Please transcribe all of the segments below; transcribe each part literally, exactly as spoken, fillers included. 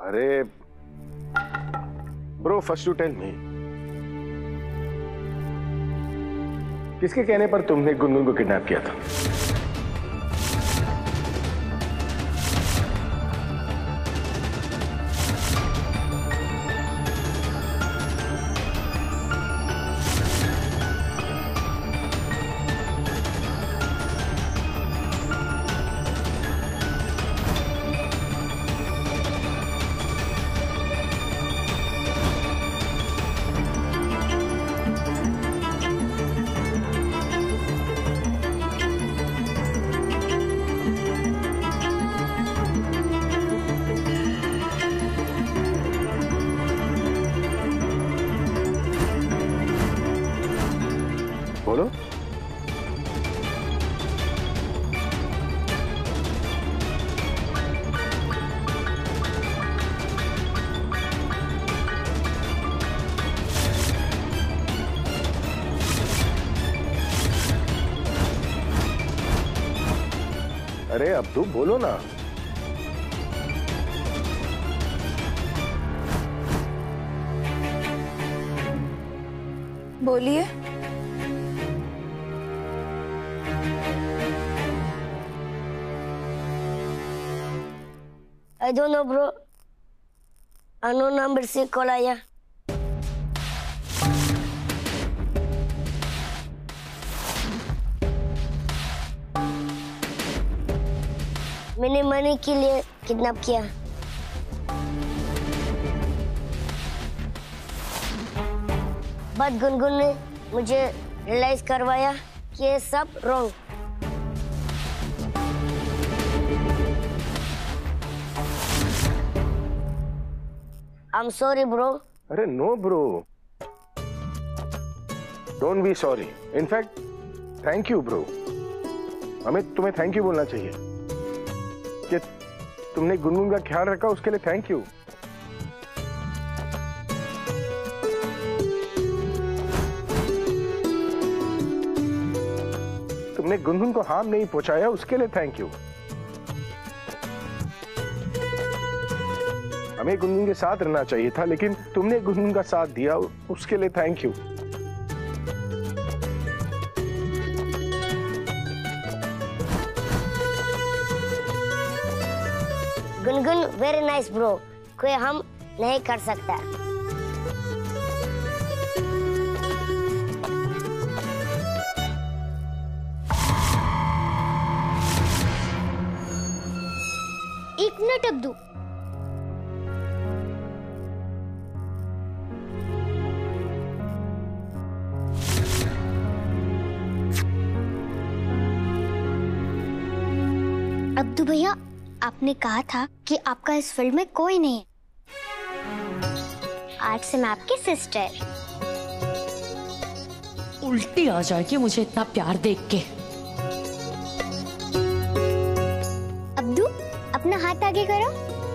अरे bro, first you tell me, किसके कहने पर तुमने गुनगुन को किडनैप किया था? बोलो। अरे अब्दू, बोलो ना। बोलिए। I don't know, bro. Unknown number से कॉल आया। मैंने मनी के लिए किडनैप किया। बट गुनगुन ने मुझे रियलाइज करवाया कि ये सब रॉन्ग। I'm sorry, bro. अरे no bro, don't be sorry. In fact thank you bro. हमें तुम्हें थैंक यू बोलना चाहिए कि तुमने गुनगुन का ख्याल रखा, उसके लिए थैंक यू। तुमने गुनगुन को हार्म नहीं पहुंचाया, उसके लिए थैंक यू। हमें गुनगुन के साथ रहना चाहिए था, लेकिन तुमने गुनगुन का साथ दिया, उसके लिए thank you. Gungun very nice bro, कोई हम नहीं कर सकता। एक मिनट अब्दू, अब्दू भैया, आपने कहा था कि आपका इस फील्ड में कोई नहीं है। आज से मैं आपकी सिस्टर। उल्टी आ जाएगी मुझे इतना प्यार देख के। अब्दू, अपना हाथ आगे करो।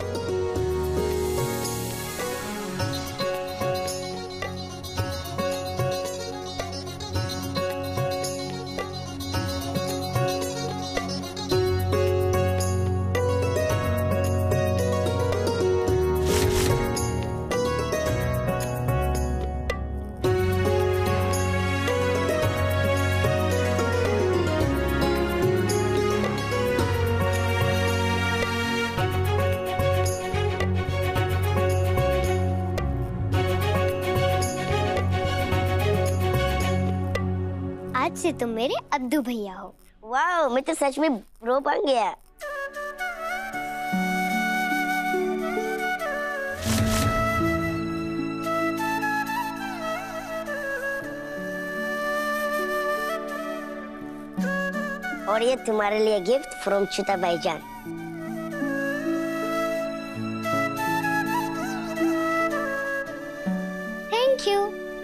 आज से तुम मेरे अब्दू भैया हो। वाह, मैं तो सच में ब्रो बन गया। और ये तुम्हारे लिए गिफ्ट फ्रॉम छोटा भाईजान। Thank you.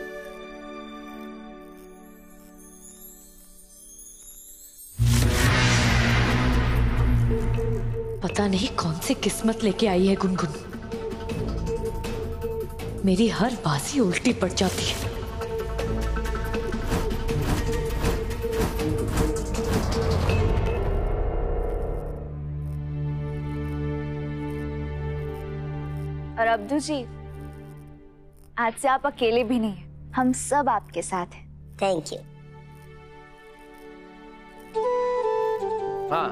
पता नहीं कौन सी किस्मत लेके आई है गुनगुन। मेरी हर बाजी उल्टी पड़ जाती है। और अब्दू जी, आज से आप अकेले भी नहीं हैं, हम सब आपके साथ हैं। Thank you. हाँ,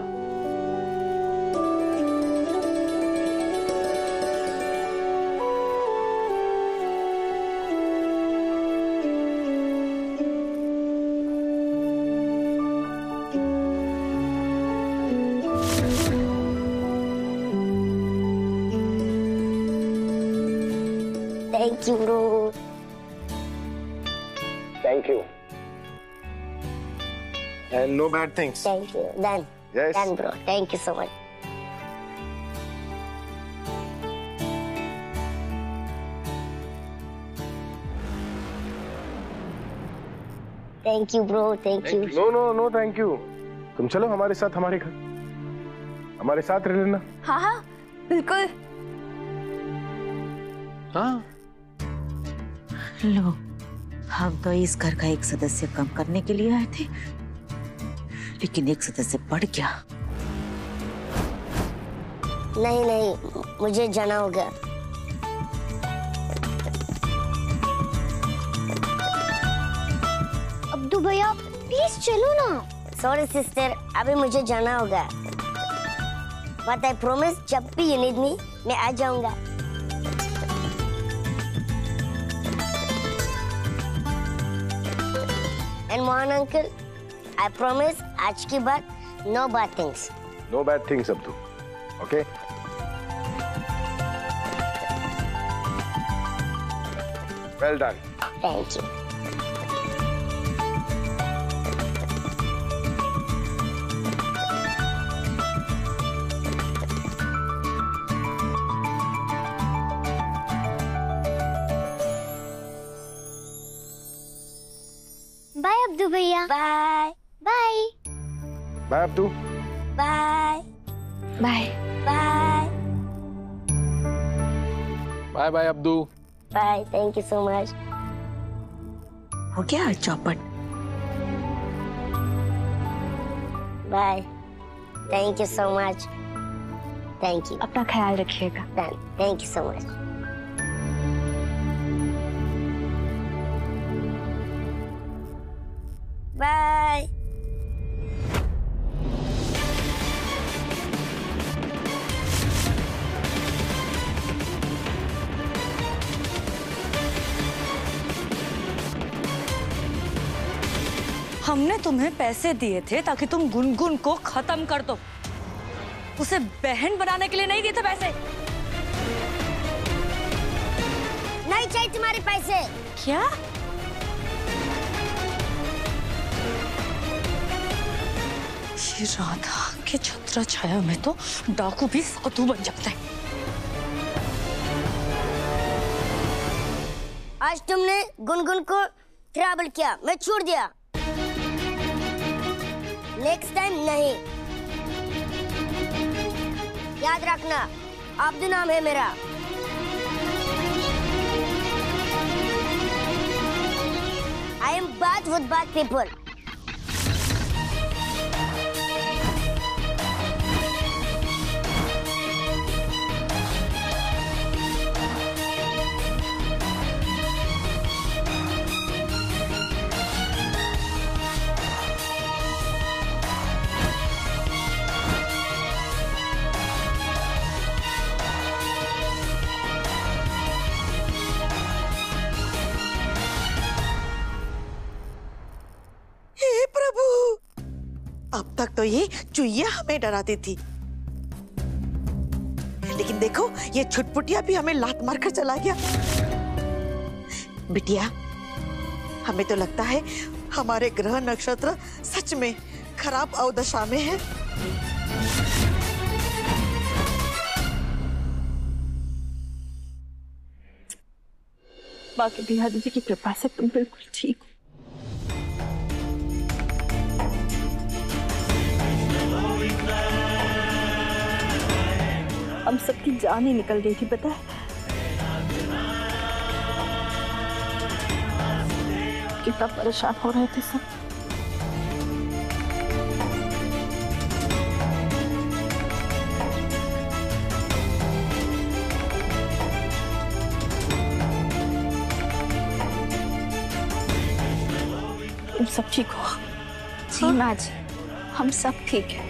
thank you bro. Thank you and no bad things. Thank you. Done. Yes. Done bro, thank you so much. Thank you bro, thank you. No no no thank you. तुम चलो हमारे साथ हमारे घर, हमारे साथ रह लेना। हाँ हाँ बिल्कुल। हाँ, लो, हम तो इस घर का एक सदस्य कम करने के लिए आए थे, लेकिन एक सदस्य बढ़ गया। नहीं नहीं, मुझे जाना होगा। अब्दू भैया प्लीज चलो ना। सॉरी सिस्टर, अभी मुझे जाना होगा। बट आई प्रॉमिस जब भी यू नीड मी मैं आ जाऊंगा। And Mohan uncle, I promise आज के बाद no bad things. No bad things Abdu. Okay, well done. Thank you. Bye Abdu भैया। Bye bye. Bye Abdu. Bye bye bye bye bye Abdu. Bye. Thank you so much. हो गया चौपट। Bye. Thank you so much. Thank you. अपना ख्याल रखिएगा। Thank you so much. Bye. हमने तुम्हें पैसे दिए थे ताकि तुम गुनगुन को खत्म कर दो, उसे बहन बनाने के लिए नहीं दिए थे पैसे। नहीं चाहिए तुम्हारे पैसे। क्या? ये राधा के छत्र छाया में तो डाकू भी साधु बन जाता है। आज तुमने गुनगुन को ट्रबल किया, मैं छोड़ दिया। नेक्स्ट टाइम नहीं। याद रखना, अब्दू नाम है मेरा। I am bad with bad people. अब तक तो ये चुईया हमें डराती थी, लेकिन देखो ये छुटपुटिया भी हमें लात मारकर चला गया। बिटिया, हमें तो लगता है हमारे ग्रह नक्षत्र सच में खराब अवदशा में है। बाकी बिहारी जी की कृपा से तुम बिल्कुल ठीक हो। हम सबकी जान ही निकल गई थी, पता है? कितना परेशान हो रहे थे सब। तुम सब ठीक हो? जी माँ जी, हम सब ठीक है।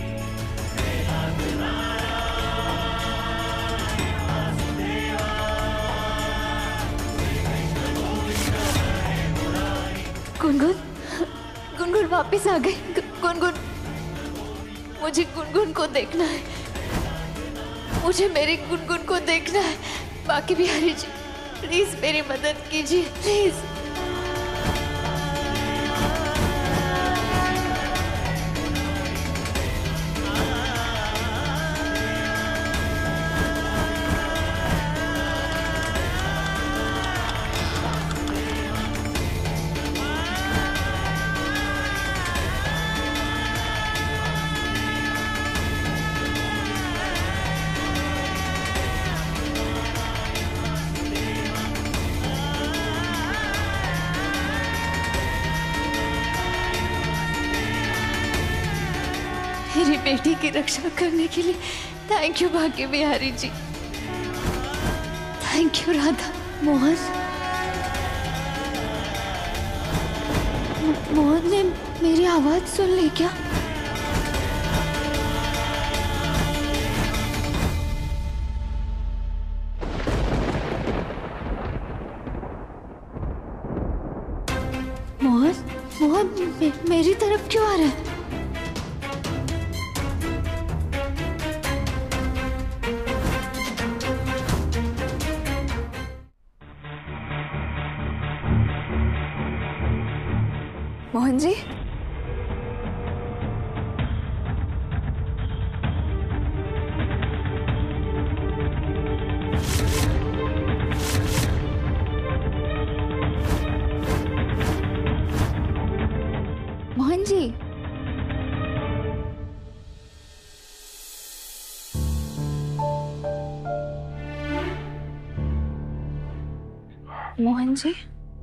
गुनगुन, गुनगुन वापस आ गई। गुनगुन, मुझे गुनगुन को देखना है, मुझे मेरी गुनगुन को देखना है। बाकी बिहारी जी, प्लीज मेरी मदद कीजिए, प्लीज। मेरी बेटी की रक्षा करने के लिए thank you Bhagya Bihari ji, thank you Radha. Mohan, Mohan ने मेरी आवाज सुन ली क्या? मोहन, मोहन मे, मेरी तरफ क्यों आ रहा है? मोहन जी, मोहन जी, मोहन जी,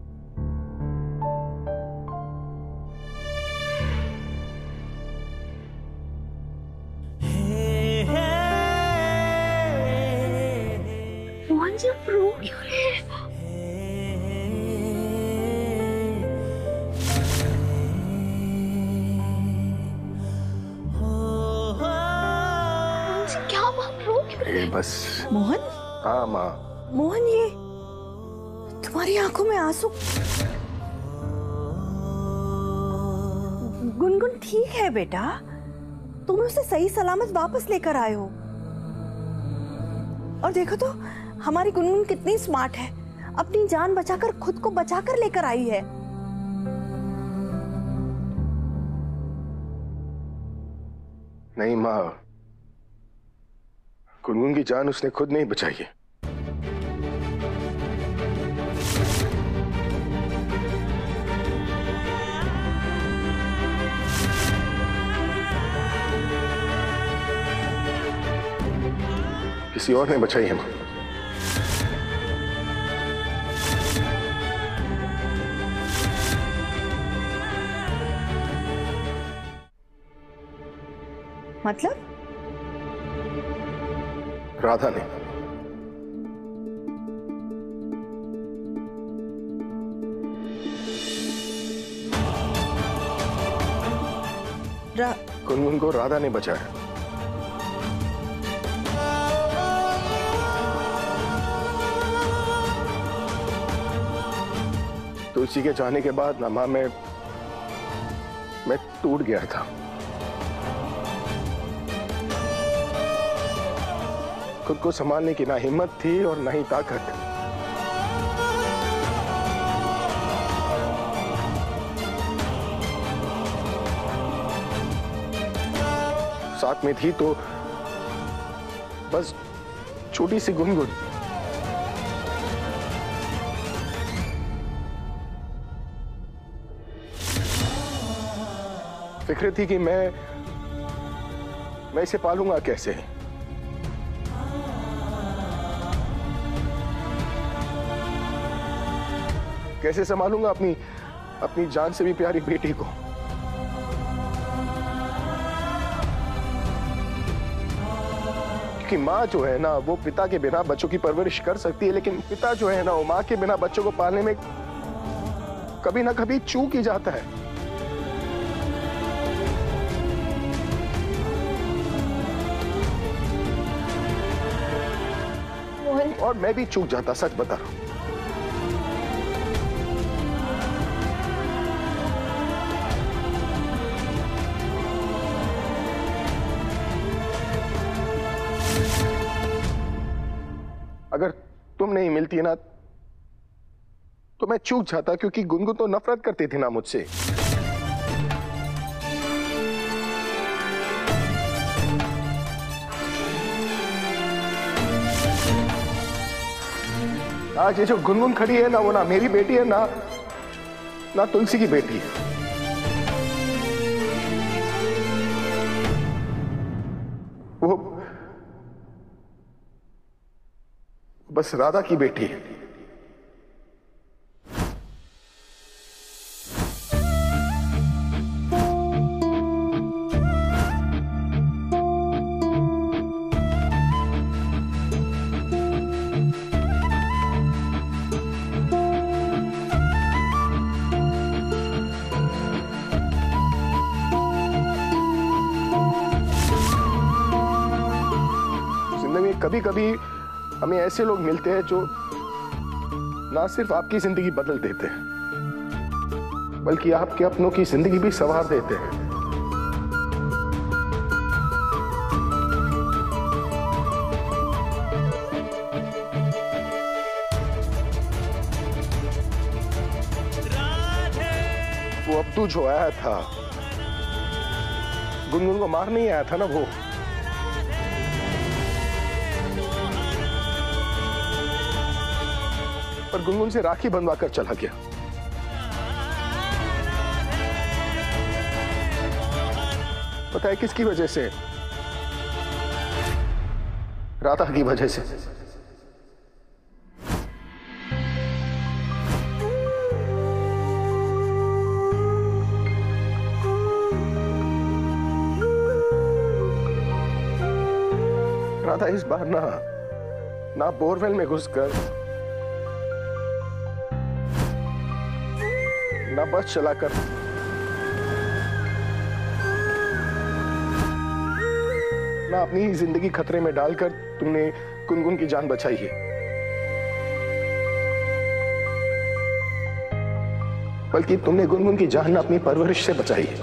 मोहन जी आप रो क्यों रहे हैं? मोहन जी क्या आप रो क्यों रहे ए, बस। मोहन, हाँ माँ। मोहन ये तुम्हारी आंखों में आंसू। गुनगुन ठीक है बेटा, तुम उसे सही सलामत वापस लेकर आए हो। और देखो तो हमारी गुनगुन कितनी स्मार्ट है, अपनी जान बचाकर खुद को बचाकर लेकर आई है। नहीं माँ, गुनगुन की जान उसने खुद नहीं बचाई है। किसी और ने बचाई है माँ। मतलब? राधा ने। रा... गुनगुन को राधा ने बचाया। तुलसी के जाने के बाद ना माँ, मैं मैं टूट गया था। खुद को संभालने की ना हिम्मत थी और ना ही ताकत। साथ में थी तो बस छोटी सी गुनगुन। फिक्र थी कि मैं मैं इसे पालूंगा कैसे। कैसे संभालूंगा अपनी अपनी जान से भी प्यारी बेटी को। क्योंकि माँ जो है ना, वो पिता के बिना बच्चों की परवरिश कर सकती है, लेकिन पिता जो है ना, वो माँ के बिना बच्चों को पालने में कभी ना कभी चूक ही जाता है। मोहन, और मैं भी चूक जाता, सच बता रहा हूं। अगर तुम नहीं मिलती ना तो मैं चूक जाता, क्योंकि गुनगुन तो नफरत करती थी ना मुझसे। आज ये जो गुनगुन खड़ी है ना, वो ना मेरी बेटी है ना ना तुलसी की बेटी है। वो बस राधा की बेटी है। कभी कभी हमें ऐसे लोग मिलते हैं जो ना सिर्फ आपकी जिंदगी बदल देते हैं, बल्कि आपके अपनों की जिंदगी भी संवार देते हैं। वो अब्दू जो आया था, गुनगुन को मार नहीं आया था ना वो, पर गुनगुन से राखी बंधवा कर चला गया। पता है किसकी वजह से? राधा की वजह से। राधा इस बार ना ना बोरवेल में घुसकर, ना बस चलाकर, ना अपनी जिंदगी खतरे में डालकर तुमने गुनगुन की जान बचाई है, बल्कि तुमने गुनगुन की जान अपनी परवरिश से बचाई है।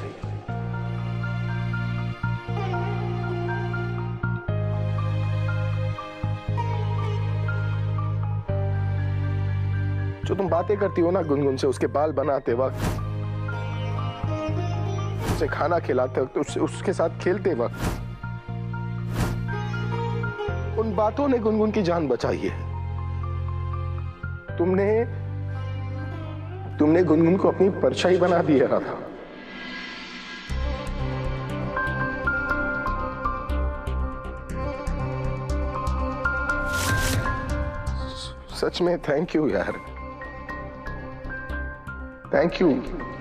जो तुम बातें करती हो ना गुनगुन से, उसके बाल बनाते वक्त, उसे खाना खिलाते वक्त, उस, उसके साथ खेलते वक्त, उन बातों ने गुनगुन की जान बचाई है। तुमने तुमने गुनगुन को अपनी परछाई बना दिया था। सच में थैंक यू यार, थैंक यू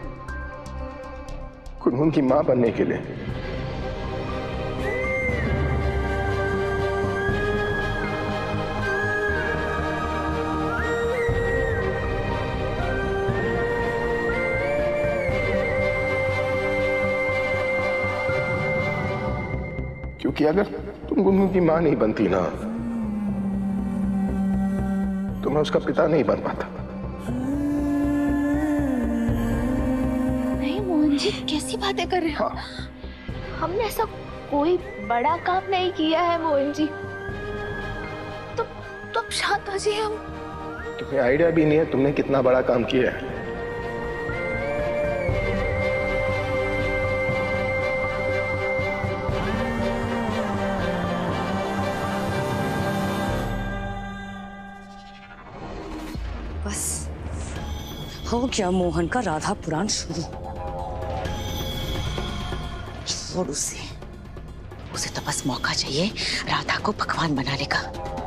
गुनगुन की मां बनने के लिए। क्योंकि अगर तुम गुनगुन की मां नहीं बनती ना, तो मैं उसका पिता नहीं बन पाता। जी कैसी बातें कर रहे हो? हाँ। हमने ऐसा कोई बड़ा काम नहीं किया है मोहन जी। तो तो अब शांत हो जाइए। हम तुम्हें आइडिया भी नहीं है तुमने कितना बड़ा काम किया है। बस हो गया मोहन का राधा पुराण शुरू। छोड़ उसे, उसे तो बस मौका चाहिए राधा को पकवान बनाने का।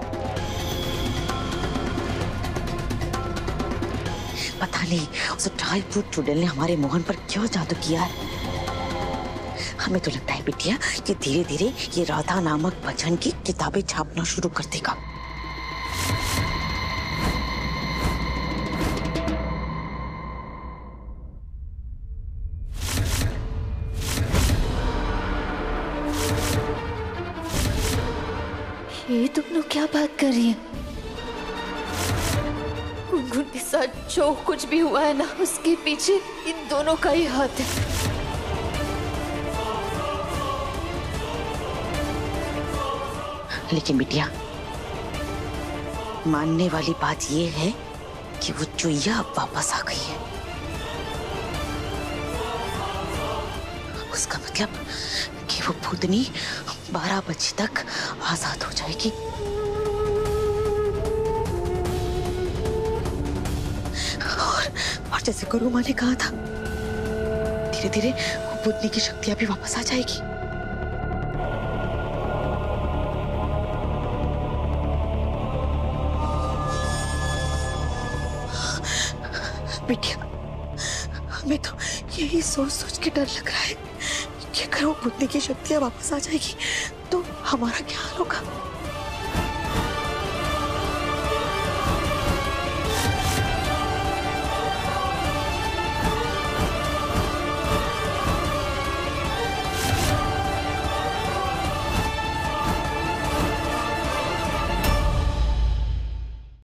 पता नहीं उस ढाई फुट चुड़ैल ने हमारे मोहन पर क्यों जादू किया है। हमें तो लगता है बिटिया कि धीरे धीरे ये राधा नामक भजन की किताबें छापना शुरू कर देगा। क्या बात कर रही है? गुनगुन के साथ जो कुछ भी हुआ है ना, उसके पीछे इन दोनों का ही हाथ है। लेकिन बिटिया, मानने वाली बात यह है कि वो चुईया अब वापस आ गई है। उसका मतलब कि वो भूतनी बारह बजे तक आजाद हो जाएगी। और और जैसे गुरु माँ ने कहा था, धीरे धीरे वो भूतनी की शक्तियां भी वापस आ जाएगी। बिटिया, हमें तो यही सोच सोच के डर लग रहा है कि अगर वो भूतनी की शक्तियां वापस आ जाएगी तो हमारा क्या हाल होगा।